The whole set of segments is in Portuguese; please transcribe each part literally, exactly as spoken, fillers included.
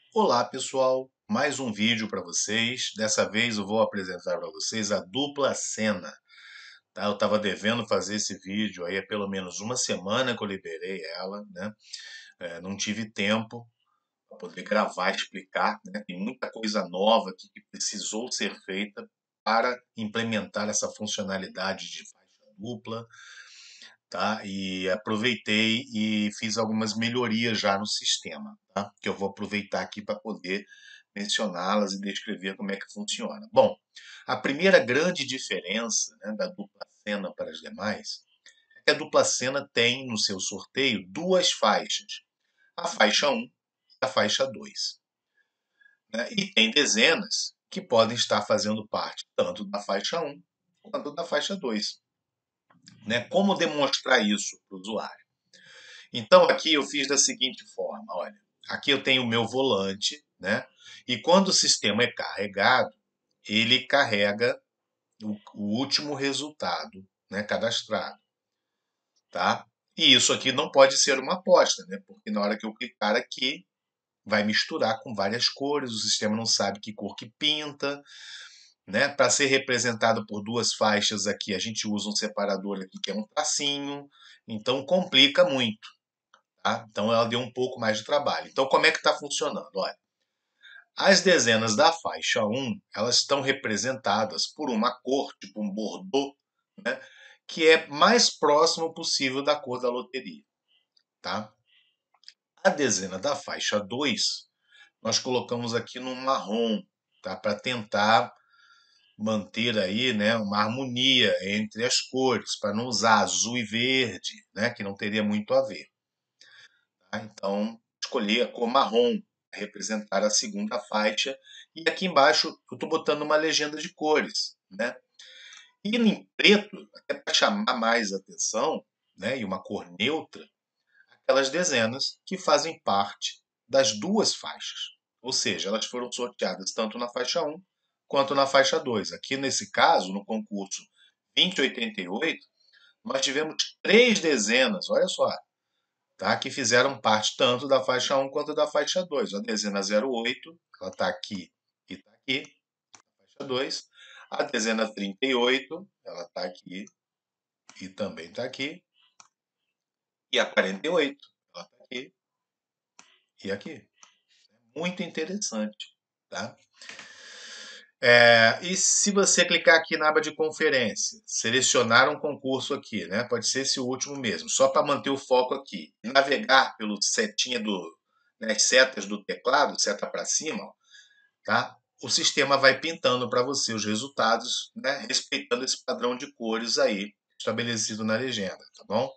Olá pessoal, mais um vídeo para vocês. Dessa vez eu vou apresentar para vocês a dupla cena. Tá? Eu estava devendo fazer esse vídeo aí há pelo menos uma semana que eu liberei ela, né? É, não tive tempo para poder gravar e explicar, né? Tem muita coisa nova aqui que precisou ser feita para implementar essa funcionalidade de faixa dupla, tá? E aproveitei e fiz algumas melhorias já no sistema, tá? Que eu vou aproveitar aqui para poder mencioná-las e descrever como é que funciona. Bom, a primeira grande diferença, né, da dupla cena para as demais é que a dupla cena tem no seu sorteio duas faixas, a faixa um e a faixa dois, né? E tem dezenas que podem estar fazendo parte tanto da faixa um quanto da faixa dois, né? Como demonstrar isso para o usuário? Então aqui eu fiz da seguinte forma, olha, aqui eu tenho o meu volante, né? E quando o sistema é carregado, ele carrega o, o último resultado, né, cadastrado, tá? E isso aqui não pode ser uma aposta, né? Porque na hora que eu clicar aqui, vai misturar com várias cores, o sistema não sabe que cor que pinta, né? Para ser representado por duas faixas aqui, a gente usa um separador aqui que é um tracinho, então complica muito. Tá? Então ela deu um pouco mais de trabalho. Então como é que está funcionando? Olha, as dezenas da faixa um, elas estão representadas por uma cor, tipo um bordô, né, que é mais próximo possível da cor da loteria. Tá? A dezena da faixa dois, nós colocamos aqui no marrom, tá? Para tentar manter aí, né, uma harmonia entre as cores, para não usar azul e verde, né, que não teria muito a ver. Tá? Então, escolhi a cor marrom, representar a segunda faixa. E aqui embaixo eu estou botando uma legenda de cores, né? E em preto, até para chamar mais atenção, né, e uma cor neutra, aquelas dezenas que fazem parte das duas faixas. Ou seja, elas foram sorteadas tanto na faixa um quanto na faixa dois. Aqui nesse caso, no concurso vinte oitenta e oito, nós tivemos três dezenas, olha só, tá? Que fizeram parte tanto da faixa um quanto da faixa dois. A dezena zero oito, ela está aqui e está aqui, faixa dois. A dezena trinta e oito, ela está aqui e também está aqui. E a quarenta e oito, ela está aqui e aqui. Muito interessante, tá? É, e se você clicar aqui na aba de conferência, selecionar um concurso aqui, né? Pode ser esse último mesmo, só para manter o foco aqui. E navegar pelo setinha do, né, as setas do teclado, seta para cima, ó, tá? O sistema vai pintando para você os resultados, né, respeitando esse padrão de cores aí estabelecido na legenda, tá bom?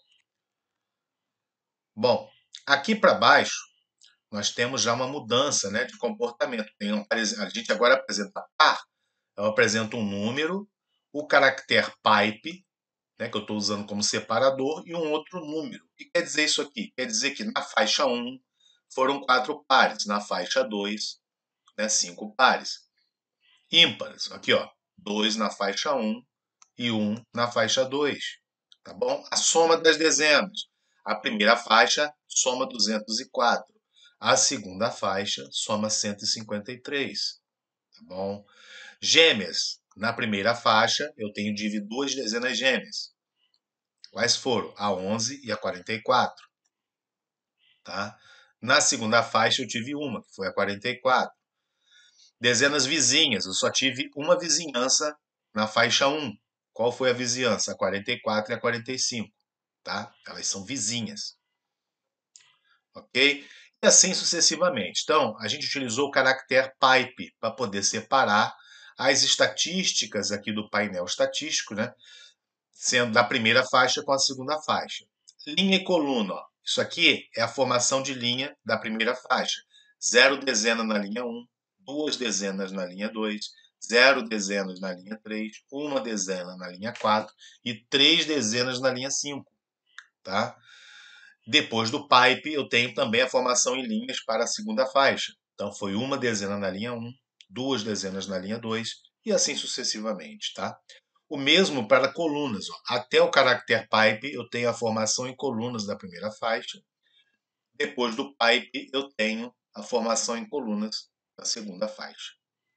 Bom, aqui para baixo nós temos já uma mudança, né, de comportamento. Tem um, a gente agora apresenta par, eu apresento um número, o caractere pipe, né, que eu estou usando como separador, e um outro número. O que quer dizer isso aqui? Quer dizer que na faixa um foram quatro pares, na faixa dois, né, cinco pares. Ímpares, aqui ó, dois na faixa um e um na faixa dois. Tá bom? A soma das dezenas. A primeira faixa soma duzentos e quatro. A segunda faixa soma cento e cinquenta e três. Tá bom? Gêmeas. Na primeira faixa, eu tenho tive duas dezenas gêmeas. Quais foram? A onze e a quarenta e quatro. Tá? Na segunda faixa, eu tive uma, que foi a quarenta e quatro. Dezenas vizinhas. Eu só tive uma vizinhança na faixa um. Qual foi a vizinhança? A quarenta e quatro e a quarenta e cinco. Tá? Elas são vizinhas. Ok? E assim sucessivamente. Então, a gente utilizou o caractere pipe para poder separar as estatísticas aqui do painel estatístico, né? Sendo da primeira faixa com a segunda faixa. Linha e coluna. Ó. Isso aqui é a formação de linha da primeira faixa. Zero dezena na linha um, duas dezenas na linha dois, zero dezenas na linha três, uma dezena na linha quatro e três dezenas na linha cinco. Tá? Depois do pipe, eu tenho também a formação em linhas para a segunda faixa. Então, foi uma dezena na linha um, duas dezenas na linha dois e assim sucessivamente. Tá? O mesmo para colunas. Ó. Até o caractere pipe, eu tenho a formação em colunas da primeira faixa. Depois do pipe, eu tenho a formação em colunas da segunda faixa.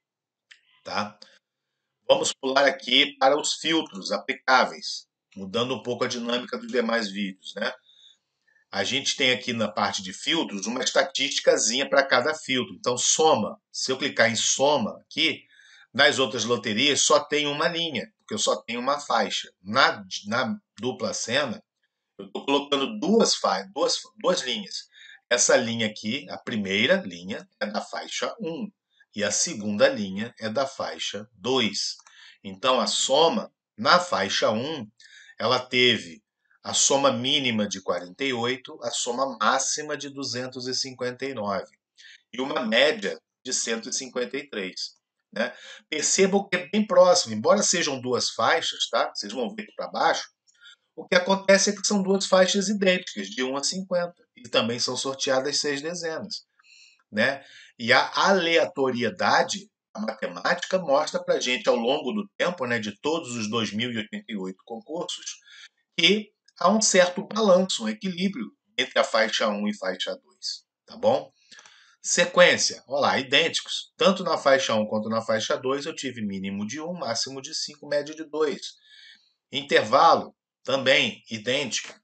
Tá? Vamos pular aqui para os filtros aplicáveis, mudando um pouco a dinâmica dos demais vídeos, né? A gente tem aqui na parte de filtros uma estatísticazinha para cada filtro. Então, soma. Se eu clicar em soma aqui, nas outras loterias só tem uma linha, porque eu só tenho uma faixa. Na, na dupla cena, eu estou colocando duas, duas, duas linhas. Essa linha aqui, a primeira linha, é da faixa um e a segunda linha é da faixa dois. Então, a soma na faixa um, ela teve a soma mínima de quarenta e oito, a soma máxima de duzentos e cinquenta e nove e uma média de cento e cinquenta e três. Né? Percebam que é bem próximo, embora sejam duas faixas, tá? Vocês vão ver aqui para baixo, o que acontece é que são duas faixas idênticas, de um a cinquenta, e também são sorteadas seis dezenas. Né? E a aleatoriedade, a matemática, mostra para a gente, ao longo do tempo, né, de todos os dois mil e oitenta e oito concursos, que há um certo balanço, um equilíbrio entre a faixa um e faixa dois, tá bom? Sequência, olha lá, idênticos. Tanto na faixa um quanto na faixa dois eu tive mínimo de um, máximo de cinco, média de dois. Intervalo, também idêntico.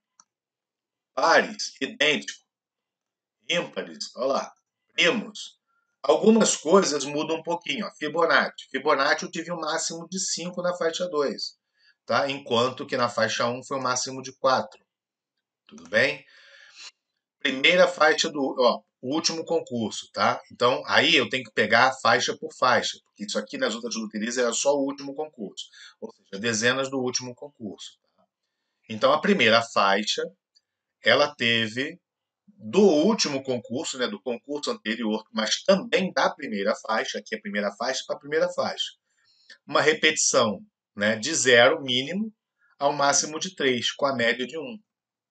Pares, idêntico. Ímpares, olha lá, primos. Algumas coisas mudam um pouquinho. Ó. Fibonacci. Fibonacci eu tive um máximo de cinco na faixa dois, tá? Enquanto que na faixa um foi o um máximo de quatro. Tudo bem? Primeira faixa do ó, o último concurso, tá? Então, aí eu tenho que pegar faixa por faixa, porque isso aqui nas outras loterias era só o último concurso, ou seja, dezenas do último concurso. Tá? Então, a primeira faixa, ela teve do último concurso, né, do concurso anterior, mas também da primeira faixa, aqui é a primeira faixa para a primeira faixa. Uma repetição, né, de zero, mínimo, ao máximo de três, com a média de um.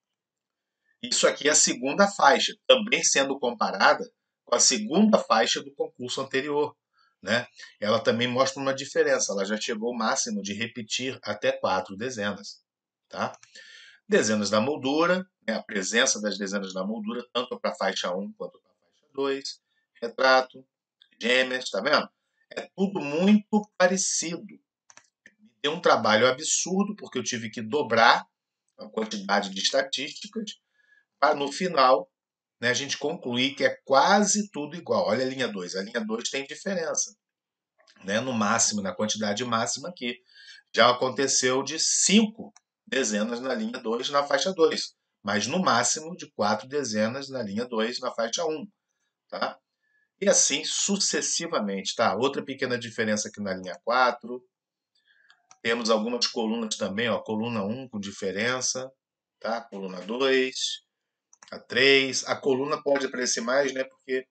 Isso aqui é a segunda faixa, também sendo comparada com a segunda faixa do concurso anterior. Né? Ela também mostra uma diferença, ela já chegou ao máximo de repetir até quatro dezenas. Tá? Dezenas da moldura, né? A presença das dezenas da moldura, tanto para a faixa um quanto para a faixa dois. Retrato, gêmeas, tá vendo? É tudo muito parecido. Me deu um trabalho absurdo, porque eu tive que dobrar a quantidade de estatísticas para, no final, né, a gente concluir que é quase tudo igual. Olha a linha dois. A linha dois tem diferença. Né? No máximo, na quantidade máxima aqui. Já aconteceu de cinco dezenas na linha dois na faixa dois, mas no máximo de quatro dezenas na linha dois na faixa um, tá? E assim sucessivamente, tá? Outra pequena diferença aqui na linha quatro. Temos algumas colunas também, ó, coluna um com diferença, tá? Coluna dois, a três. A coluna pode aparecer mais, né? Porque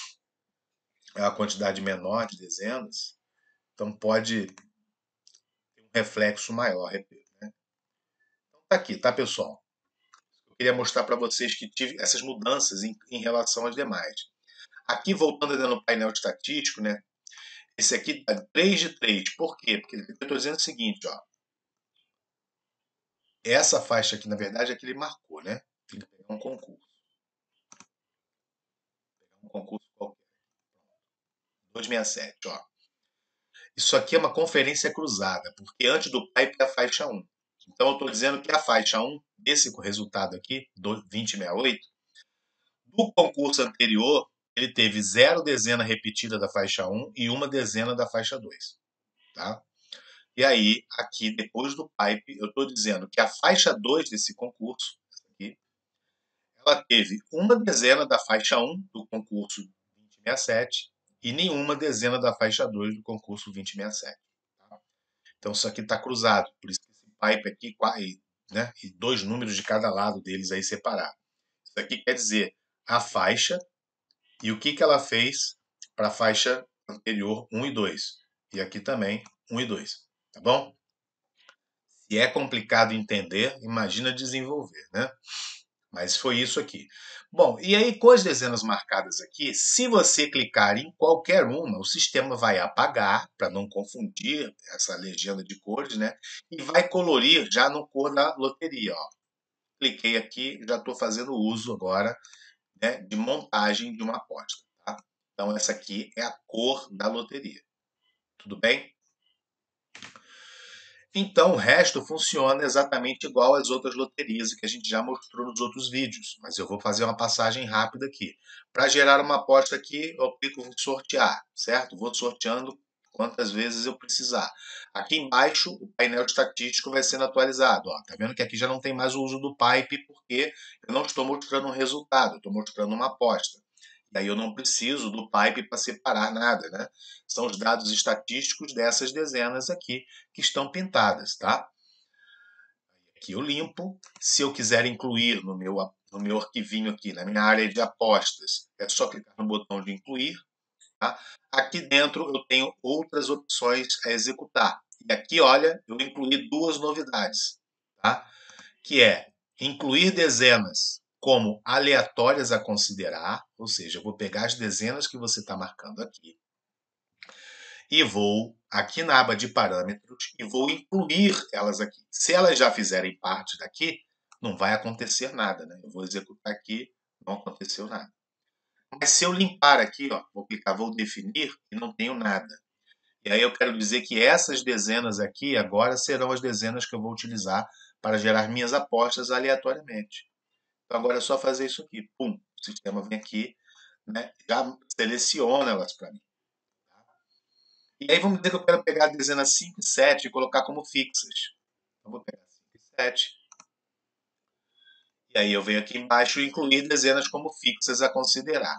é uma quantidade menor de dezenas, então pode ter um reflexo maior, repito, né? Então tá aqui, tá, pessoal? Eu queria mostrar para vocês que tive essas mudanças em, em relação às demais. Aqui, voltando ainda no painel estatístico, né? Esse aqui dá três de três. Por quê? Porque eu estou dizendo o seguinte, ó. Essa faixa aqui, na verdade, é que ele marcou, né? Tem que pegar um concurso. Pegar um concurso qualquer. duzentos e sessenta e sete, ó. Isso aqui é uma conferência cruzada, porque antes do pipe é a faixa um. Então, eu estou dizendo que a faixa um, desse resultado aqui, do vinte e sessenta e oito, do concurso anterior, ele teve zero dezena repetida da faixa um e uma dezena da faixa dois. Tá? E aí, aqui, depois do pipe, eu estou dizendo que a faixa dois desse concurso, aqui, ela teve uma dezena da faixa um do concurso vinte e sessenta e sete e nenhuma dezena da faixa dois do concurso vinte e sessenta e sete. Tá? Então, isso aqui está cruzado. Por isso que esse pipe aqui, né, e dois números de cada lado deles aí separados. Isso aqui quer dizer a faixa e o que, que ela fez para a faixa anterior um e dois. E aqui também um e dois. Tá bom? Se é complicado entender, imagina desenvolver, né? Mas foi isso aqui. Bom, e aí com as dezenas marcadas aqui, se você clicar em qualquer uma, o sistema vai apagar, para não confundir essa legenda de cores, né? E vai colorir já no cor da loteria, ó. Cliquei aqui, já estou fazendo uso agora, né, de montagem de uma aposta, tá? Então, essa aqui é a cor da loteria. Tudo bem? Então, o resto funciona exatamente igual às outras loterias que a gente já mostrou nos outros vídeos. Mas eu vou fazer uma passagem rápida aqui. Para gerar uma aposta aqui, eu clico em sortear, certo? Vou sorteando quantas vezes eu precisar. Aqui embaixo, o painel estatístico vai sendo atualizado. Ó, tá vendo que aqui já não tem mais o uso do pipe, porque eu não estou mostrando um resultado, eu estou mostrando uma aposta. E aí eu não preciso do pipe para separar nada, né? São os dados estatísticos dessas dezenas aqui que estão pintadas, tá? Aqui eu limpo. Se eu quiser incluir no meu, no meu arquivinho aqui, na minha área de apostas, é só clicar no botão de incluir. Tá? Aqui dentro eu tenho outras opções a executar. E aqui, olha, eu incluí duas novidades, tá? Que é incluir dezenas como aleatórias a considerar, ou seja, eu vou pegar as dezenas que você está marcando aqui e vou aqui na aba de parâmetros e vou incluir elas aqui. Se elas já fizerem parte daqui, não vai acontecer nada, né? Eu vou executar aqui, não aconteceu nada. Mas se eu limpar aqui, ó, vou clicar, vou definir e não tenho nada. E aí eu quero dizer que essas dezenas aqui agora serão as dezenas que eu vou utilizar para gerar minhas apostas aleatoriamente. Então agora é só fazer isso aqui. Pum, o sistema vem aqui, né, já seleciona elas para mim. E aí vamos dizer que eu quero pegar a dezena cinco e sete e colocar como fixas. Então vou pegar cinco e sete. E aí eu venho aqui embaixo e incluir dezenas como fixas a considerar.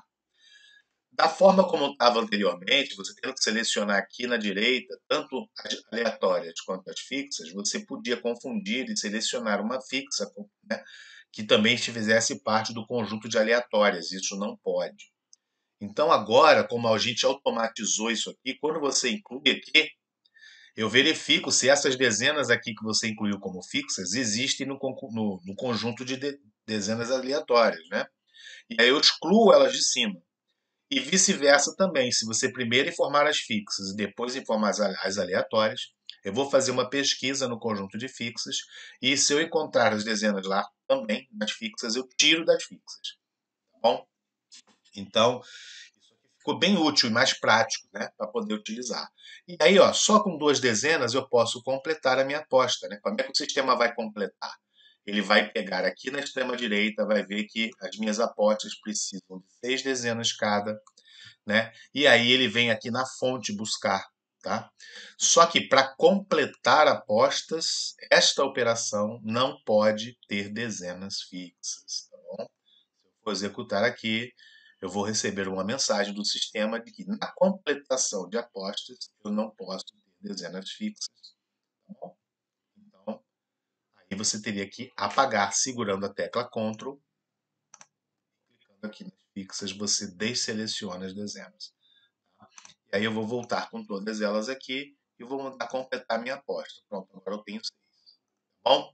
Da forma como estava anteriormente, você tendo que selecionar aqui na direita, tanto as aleatórias quanto as fixas, você podia confundir e selecionar uma fixa, né, que também fizesse parte do conjunto de aleatórias. Isso não pode. Então agora, como a gente automatizou isso aqui, quando você inclui aqui, eu verifico se essas dezenas aqui que você incluiu como fixas existem no, no, no conjunto de, de dezenas aleatórias, né? E aí eu excluo elas de cima. E vice-versa também. Se você primeiro informar as fixas e depois informar as aleatórias, eu vou fazer uma pesquisa no conjunto de fixas e se eu encontrar as dezenas lá também, nas fixas, eu tiro das fixas. Tá bom? Então, isso aqui ficou bem útil e mais prático, né, para poder utilizar. E aí, ó, só com duas dezenas eu posso completar a minha aposta. Né? Como é que o sistema vai completar? Ele vai pegar aqui na extrema direita, vai ver que as minhas apostas precisam de seis dezenas cada, né? E aí ele vem aqui na fonte buscar, tá? Só que para completar apostas, esta operação não pode ter dezenas fixas, tá bom? Se eu for executar aqui, eu vou receber uma mensagem do sistema de que na completação de apostas eu não posso ter dezenas fixas, tá bom? Então, aí você teria que apagar segurando a tecla Ctrl, clicando aqui nas fixas, você desseleciona as dezenas. E aí eu vou voltar com todas elas aqui e vou mandar completar minha aposta. Pronto, agora eu tenho seis. Tá bom?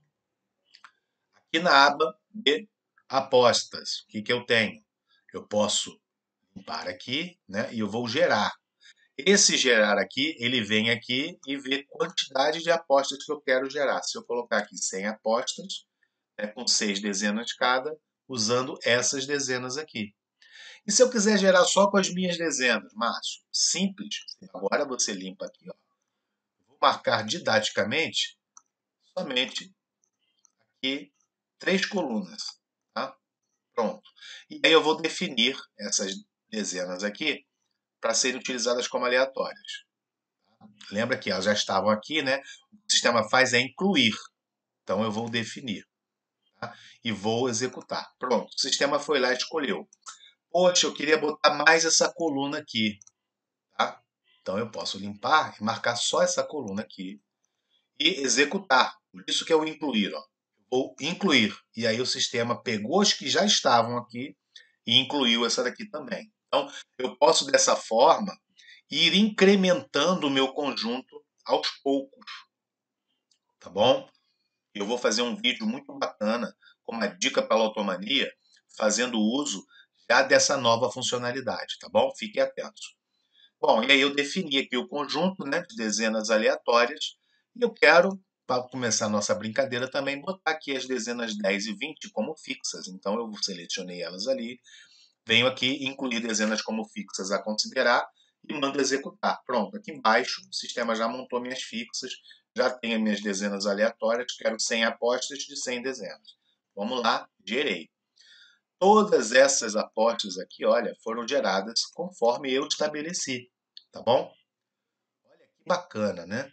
Aqui na aba de apostas, o que, que eu tenho? Eu posso limpar aqui, né? E eu vou gerar. Esse gerar aqui, ele vem aqui e vê quantidade de apostas que eu quero gerar. Se eu colocar aqui cem apostas, né, com seis dezenas cada, usando essas dezenas aqui. E se eu quiser gerar só com as minhas dezenas, Márcio? Simples. Agora você limpa aqui, ó. Vou marcar didaticamente somente aqui três colunas, tá? Pronto. E aí eu vou definir essas dezenas aqui para serem utilizadas como aleatórias. Lembra que elas já estavam aqui, né? O que o sistema faz é incluir. Então eu vou definir, tá? E vou executar. Pronto. O sistema foi lá e escolheu. Poxa, eu queria botar mais essa coluna aqui, tá? Então eu posso limpar e marcar só essa coluna aqui e executar. Por isso que é o incluir. Ó. Vou incluir. E aí o sistema pegou as que já estavam aqui e incluiu essa daqui também. Então, eu posso, dessa forma, ir incrementando o meu conjunto aos poucos. Tá bom? Eu vou fazer um vídeo muito bacana, com uma dica para a Lotomania, fazendo uso já dessa nova funcionalidade. Tá bom? Fiquem atentos. Bom, e aí eu defini aqui o conjunto, né, de dezenas aleatórias e eu quero, para começar a nossa brincadeira também, botar aqui as dezenas dez e vinte como fixas. Então eu selecionei elas ali, venho aqui incluir dezenas como fixas a considerar e mando executar. Pronto, aqui embaixo o sistema já montou minhas fixas, já tem as minhas dezenas aleatórias, quero cem apostas de cem dezenas. Vamos lá, gerei. Todas essas apostas aqui, olha, foram geradas conforme eu estabeleci, tá bom? Olha que bacana, né?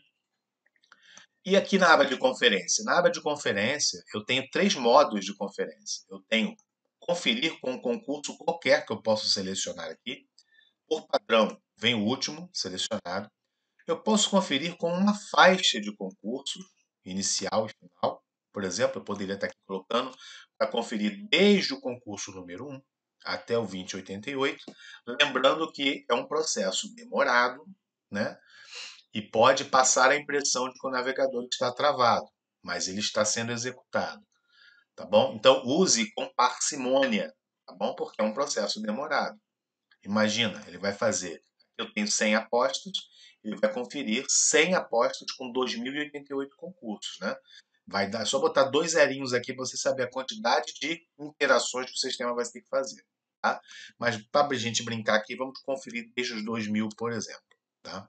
E aqui na aba de conferência? Na aba de conferência, eu tenho três modos de conferência. Eu tenho conferir com um concurso qualquer que eu posso selecionar aqui. Por padrão, vem o último selecionado. Eu posso conferir com uma faixa de concurso, inicial e final. Por exemplo, eu poderia estar aqui colocando para conferir desde o concurso número um até o vinte e oitenta e oito. Lembrando que é um processo demorado, né? E pode passar a impressão de que o navegador está travado, mas ele está sendo executado, tá bom? Então use com parcimônia, tá bom? Porque é um processo demorado. Imagina, ele vai fazer, eu tenho cem apostas, ele vai conferir cem apostas com dois mil e oitenta e oito concursos, né? Vai dar, é só botar dois zerinhos aqui para você saber a quantidade de interações que o sistema vai ter que fazer, tá? Mas para a gente brincar aqui, vamos conferir desde os dois mil, por exemplo, tá?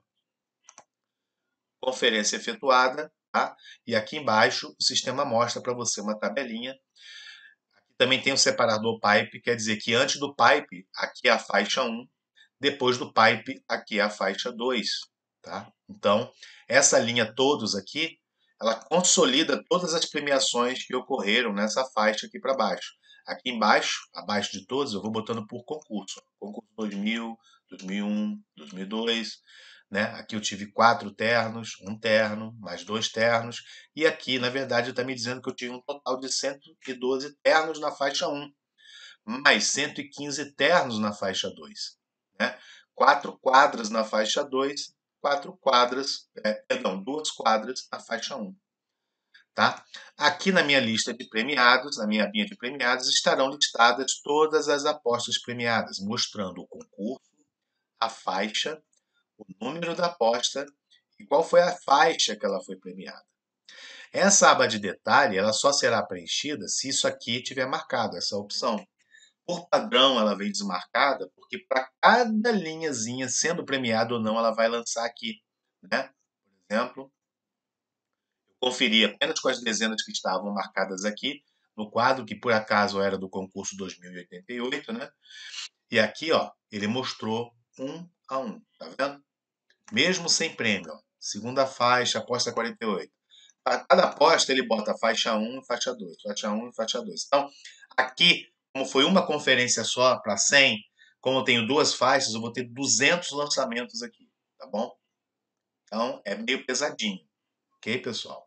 Conferência efetuada, tá? E aqui embaixo o sistema mostra para você uma tabelinha. Aqui também tem o separador pipe, quer dizer que antes do pipe, aqui é a faixa um, depois do pipe, aqui é a faixa dois, tá? Então, essa linha todos aqui, ela consolida todas as premiações que ocorreram nessa faixa aqui para baixo. Aqui embaixo, abaixo de todos, eu vou botando por concurso. Concurso dois mil, dois mil e um, dois mil e dois, né? Aqui eu tive quatro ternos, um terno, mais dois ternos. E aqui, na verdade, está me dizendo que eu tive um total de cento e doze ternos na faixa um, mais cento e quinze ternos na faixa dois. Né? Quatro quadras na faixa dois, quatro quadras, é, perdão, duas quadras na faixa um. Tá? Aqui na minha lista de premiados, na minha linha de premiados, estarão listadas todas as apostas premiadas, mostrando o concurso, a faixa, o número da aposta e qual foi a faixa que ela foi premiada. Essa aba de detalhe, ela só será preenchida se isso aqui tiver marcado, essa opção. Por padrão, ela vem desmarcada, porque para cada linhazinha sendo premiada ou não, ela vai lançar aqui, né? Por exemplo, eu conferi apenas com as dezenas que estavam marcadas aqui, no quadro, que por acaso era do concurso dois mil e oitenta e oito, né? E aqui, ó, ele mostrou um a um, tá vendo? Mesmo sem prêmio, ó. Segunda faixa, aposta quarenta e oito. Para cada aposta, ele bota faixa um e faixa dois, faixa um e faixa dois. Então, aqui, como foi uma conferência só para cem, como eu tenho duas faixas, eu vou ter duzentos lançamentos aqui, tá bom? Então, é meio pesadinho, ok, pessoal?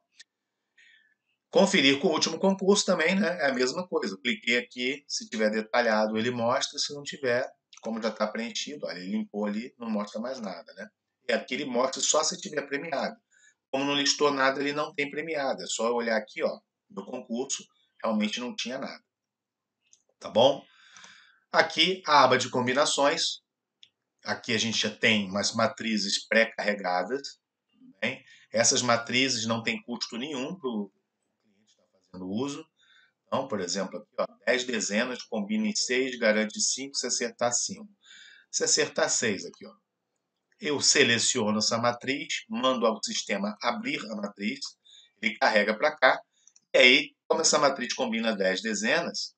Conferir com o último concurso também, né? É a mesma coisa. Eu cliquei aqui, se tiver detalhado, ele mostra. Se não tiver, como já está preenchido, olha, ele limpou ali, não mostra mais nada, né? E aqui ele mostra só se tiver premiado. Como não listou nada, ele não tem premiado. É só eu olhar aqui, ó, no concurso, realmente não tinha nada. Tá bom? Aqui a aba de combinações. Aqui a gente já tem umas matrizes pré-carregadas. Bem? Essas matrizes não têm custo nenhum para o cliente estar fazendo uso. Então, por exemplo, aqui, ó, dez dezenas, combina em seis, garante cinco, se acertar cinco. Se acertar seis aqui, ó, eu seleciono essa matriz, mando ao sistema abrir a matriz, ele carrega para cá, e aí, como essa matriz combina dez dezenas,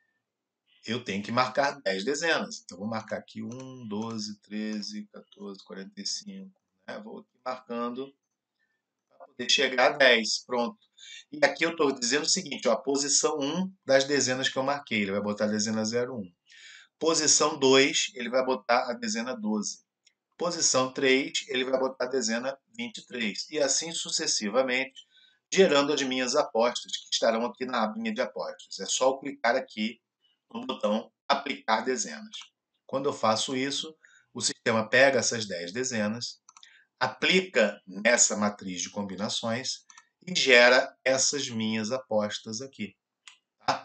eu tenho que marcar dez dezenas. Então, vou marcar aqui um, doze, treze, quatorze, quarenta e cinco. Né? Vou aqui marcando para poder chegar a dez. Pronto. E aqui eu estou dizendo o seguinte, ó, a posição um das dezenas que eu marquei. Ele vai botar a dezena zero um. Posição dois, ele vai botar a dezena doze. Posição três, ele vai botar a dezena vinte e três. E assim sucessivamente, gerando as minhas apostas, que estarão aqui na abinha de apostas. É só eu clicar aqui no botão aplicar dezenas. Quando eu faço isso, o sistema pega essas dez dezenas, aplica nessa matriz de combinações e gera essas minhas apostas aqui. Tá?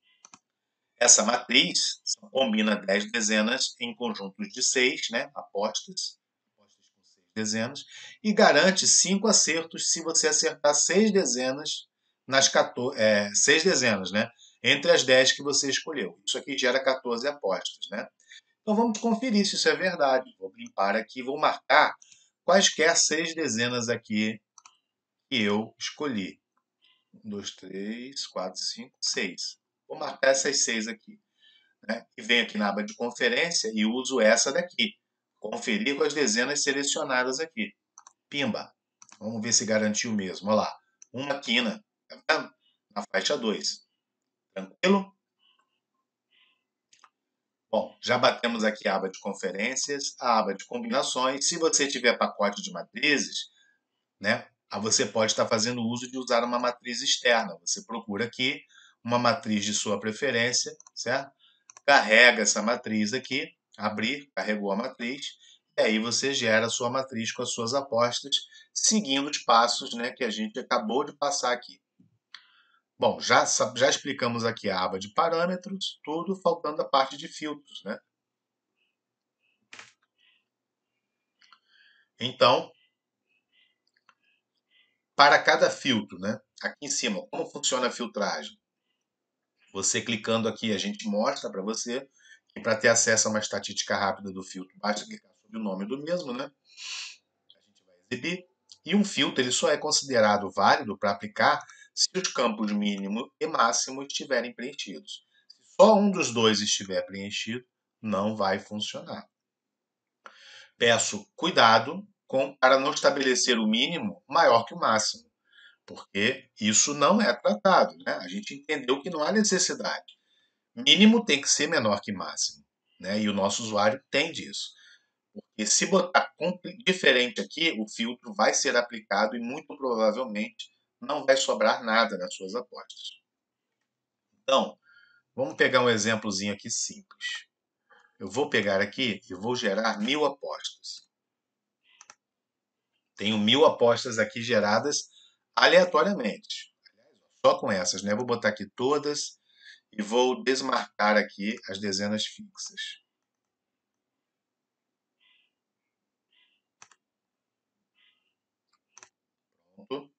Essa matriz combina dez dezenas em conjuntos de seis, né, apostas, apostas com seis dezenas, e garante cinco acertos se você acertar seis dezenas nas quatorze, é, seis dezenas, né? entre as dez que você escolheu. Isso aqui gera quatorze apostas, né? Então vamos conferir se isso é verdade. Vou limpar aqui, vou marcar quaisquer seis dezenas aqui que eu escolhi. um, dois, três, quatro, cinco, seis. Vou marcar essas seis aqui. Né? E venho aqui na aba de conferência e uso essa daqui. Conferir com as dezenas selecionadas aqui. Pimba. Vamos ver se garantiu mesmo. Olha lá. Uma quina. Tá vendo? Na faixa dois. Tranquilo? Bom, já batemos aqui a aba de conferências, a aba de combinações. Se você tiver pacote de matrizes, né, aí você pode estar fazendo uso de usar uma matriz externa. Você procura aqui uma matriz de sua preferência, certo? Carrega essa matriz aqui, abrir, carregou a matriz, e aí você gera a sua matriz com as suas apostas, seguindo os passos, né, que a gente acabou de passar aqui. Bom, já, já explicamos aqui a aba de parâmetros, tudo, faltando a parte de filtros, né? Então, para cada filtro, né? Aqui em cima, como funciona a filtragem? Você clicando aqui, a gente mostra para você que para ter acesso a uma estatística rápida do filtro, basta clicar sobre o nome do mesmo, né? A gente vai exibir. E um filtro ele só é considerado válido para aplicar se os campos mínimo e máximo estiverem preenchidos. Se só um dos dois estiver preenchido, não vai funcionar. Peço cuidado com, para não estabelecer o mínimo maior que o máximo, porque isso não é tratado, né? A gente entendeu que não há necessidade. Mínimo tem que ser menor que máximo, né? E o nosso usuário entende isso. Porque se botar diferente aqui, o filtro vai ser aplicado e muito provavelmente não vai sobrar nada nas suas apostas. Então, vamos pegar um exemplozinho aqui simples. Eu vou pegar aqui e vou gerar mil apostas. Tenho mil apostas aqui geradas aleatoriamente. Só com essas, né? Vou botar aqui todas e vou desmarcar aqui as dezenas fixas. Pronto.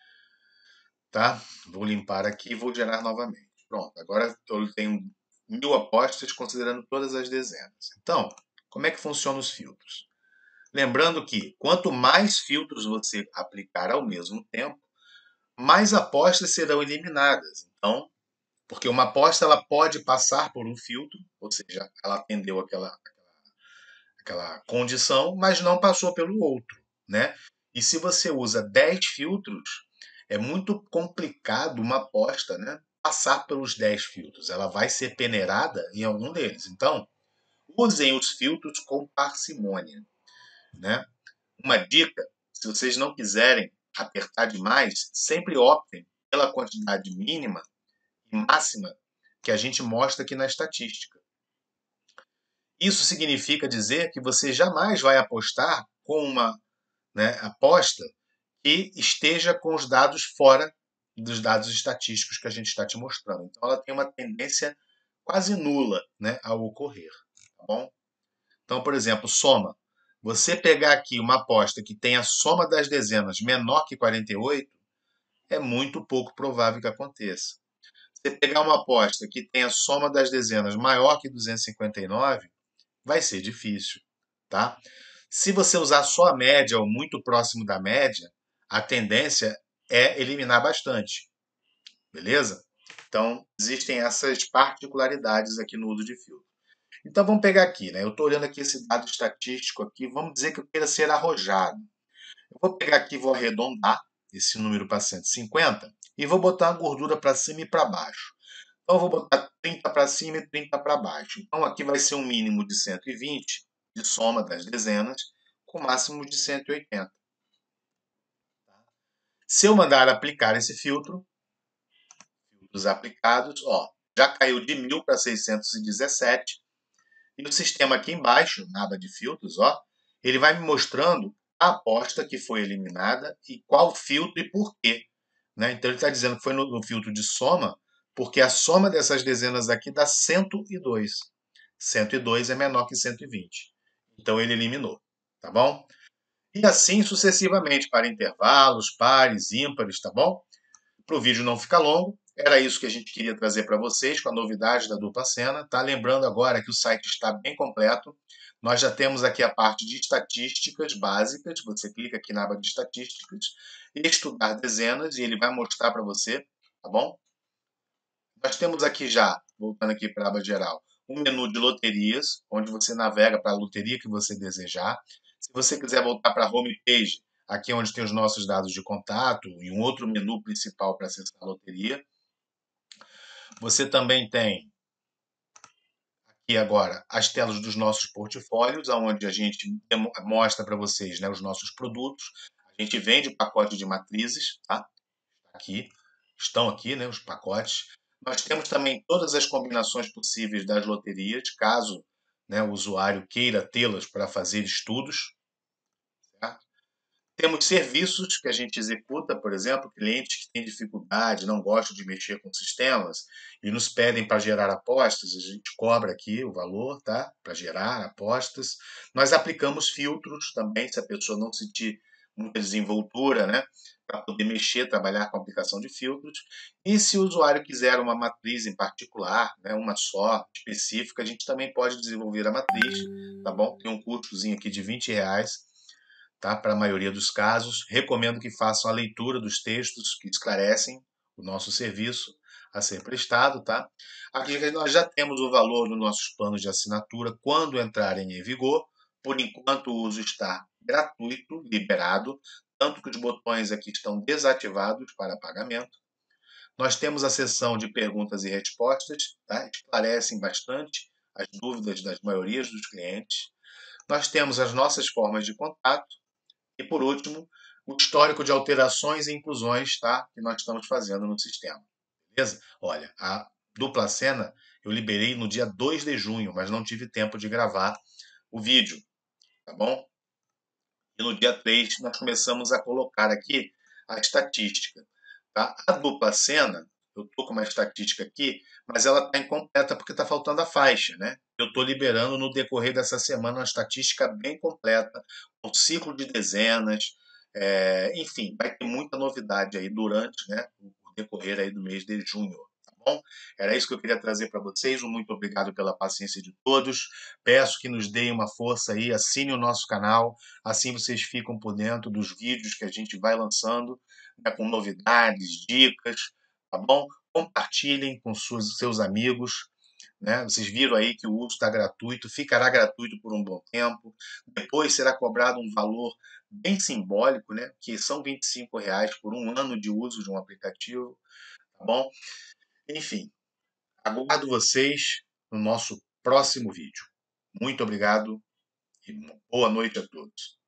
Tá? Vou limpar aqui e vou gerar novamente. Pronto, agora eu tenho mil apostas considerando todas as dezenas. Então, como é que funcionam os filtros? Lembrando que quanto mais filtros você aplicar ao mesmo tempo, mais apostas serão eliminadas. Então, porque uma aposta ela pode passar por um filtro, ou seja, ela atendeu aquela, aquela condição, mas não passou pelo outro, né? E se você usa dez filtros, é muito complicado uma aposta, né, passar pelos dez filtros. Ela vai ser peneirada em algum deles. Então, usem os filtros com parcimônia, né? Uma dica, se vocês não quiserem apertar demais, sempre optem pela quantidade mínima e máxima que a gente mostra aqui na estatística. Isso significa dizer que você jamais vai apostar com uma, né, aposta que esteja com os dados fora dos dados estatísticos que a gente está te mostrando. Então, ela tem uma tendência quase nula, né, ao ocorrer. Tá bom? Então, por exemplo, soma. Você pegar aqui uma aposta que tem a soma das dezenas menor que quarenta e oito, é muito pouco provável que aconteça. Você pegar uma aposta que tem a soma das dezenas maior que duzentos e cinquenta e nove, vai ser difícil, tá? Se você usar só a média ou muito próximo da média, a tendência é eliminar bastante, beleza? Então, existem essas particularidades aqui no uso de filtro. Então, vamos pegar aqui, né? Eu estou olhando aqui esse dado estatístico aqui, vamos dizer que eu queira ser arrojado. Eu vou pegar aqui, vou arredondar esse número para cento e cinquenta e vou botar a gordura para cima e para baixo. Então, eu vou botar trinta para cima e trinta para baixo. Então, aqui vai ser um mínimo de cento e vinte, de soma das dezenas, com máximo de cento e oitenta. Se eu mandar aplicar esse filtro, filtros aplicados, ó, já caiu de mil para seiscentos e dezessete. E o sistema aqui embaixo, na aba de filtros, ó, ele vai me mostrando a aposta que foi eliminada e qual filtro e por quê. Né? Então, ele está dizendo que foi no, no filtro de soma, porque a soma dessas dezenas aqui dá cento e dois. cento e dois é menor que cento e vinte. Então, ele eliminou. Tá bom? E assim sucessivamente, para intervalos, pares, ímpares, tá bom? Para o vídeo não ficar longo, Era isso que a gente queria trazer para vocês com a novidade da dupla cena, tá? Lembrando agora que o site está bem completo. Nós já temos aqui a parte de estatísticas básicas. Você clica aqui na aba de estatísticas e estudar dezenas e ele vai mostrar para você, tá bom? Nós temos aqui já, voltando aqui para a aba geral, um menu de loterias, onde você navega para a loteria que você desejar. Se você quiser voltar para a homepage, aqui é onde tem os nossos dados de contato e um outro menu principal para acessar a loteria. Você também tem aqui agora as telas dos nossos portfólios, onde a gente mostra para vocês, né, os nossos produtos. A gente vende pacote de matrizes, tá? Aqui, estão aqui, né, os pacotes. Nós temos também todas as combinações possíveis das loterias, caso, né, o usuário queira tê-las para fazer estudos. Certo? Temos serviços que a gente executa, por exemplo, clientes que têm dificuldade, não gostam de mexer com sistemas e nos pedem para gerar apostas, a gente cobra aqui o valor, tá? Para gerar apostas. Nós aplicamos filtros também, se a pessoa não sentir muita desenvoltura, né? Para poder mexer, trabalhar com a aplicação de filtros. E se o usuário quiser uma matriz em particular, né, uma só, específica, a gente também pode desenvolver a matriz, tá bom? Tem um custozinho aqui de vinte reais, tá? Para a maioria dos casos. Recomendo que façam a leitura dos textos que esclarecem o nosso serviço a ser prestado, tá? Aqui nós já temos o valor dos nossos planos de assinatura quando entrarem em vigor. Por enquanto o uso está gratuito, liberado, tanto que os botões aqui estão desativados para pagamento. Nós temos a seção de perguntas e respostas, tá? Esclarecem bastante as dúvidas das maiorias dos clientes. Nós temos as nossas formas de contato, e, por último, o histórico de alterações e inclusões, tá? Que nós estamos fazendo no sistema. Beleza? Olha, a dupla cena eu liberei no dia dois de junho, mas não tive tempo de gravar o vídeo, tá bom? E no dia três nós começamos a colocar aqui a estatística, tá? A dupla cena, eu estou com uma estatística aqui, mas ela está incompleta porque está faltando a faixa, né? Eu estou liberando no decorrer dessa semana uma estatística bem completa, com ciclo de dezenas, é, enfim, vai ter muita novidade aí durante, né, o decorrer aí do mês de junho. Tá bom? Era isso que eu queria trazer para vocês. Um muito obrigado pela paciência de todos. Peço que nos deem uma força aí, assine o nosso canal, assim vocês ficam por dentro dos vídeos que a gente vai lançando, né, com novidades, dicas, tá bom? Compartilhem com seus, seus amigos, né? Vocês viram aí que o uso está gratuito, ficará gratuito por um bom tempo, depois será cobrado um valor bem simbólico, né? Que são vinte e cinco reais por um ano de uso de um aplicativo, tá bom? Enfim, aguardo vocês no nosso próximo vídeo. Muito obrigado e boa noite a todos.